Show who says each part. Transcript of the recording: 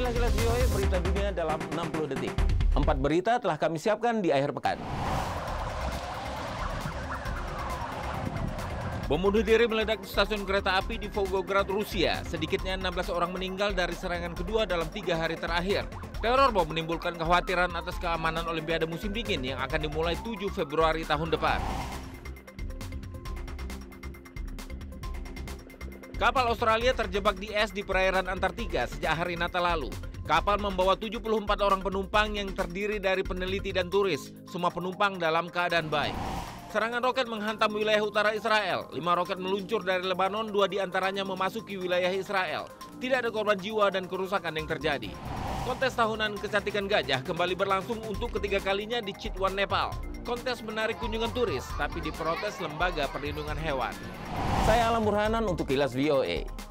Speaker 1: Inilah Kilas VOA berita dunia dalam 60 detik. 4 berita telah kami siapkan di akhir pekan. Bom bunuh diri meledak di stasiun kereta api di Volgograd, Rusia. Sedikitnya 16 orang meninggal dari serangan kedua dalam 3 hari terakhir. Teror bom menimbulkan kekhawatiran atas keamanan Olimpiade musim dingin yang akan dimulai 7 Februari tahun depan. Kapal Australia terjebak di es di perairan Antartika sejak hari Natal lalu. Kapal membawa 74 orang penumpang yang terdiri dari peneliti dan turis. Semua penumpang dalam keadaan baik. Serangan roket menghantam wilayah utara Israel. 5 roket meluncur dari Lebanon, 2 diantaranya memasuki wilayah Israel. Tidak ada korban jiwa dan kerusakan yang terjadi. Kontes tahunan kecantikan gajah kembali berlangsung untuk ketiga kalinya di Chitwan, Nepal. Kontes menarik kunjungan turis, tapi diprotes Lembaga Perlindungan Hewan. Saya Alam Burhanan untuk Kilas VOA.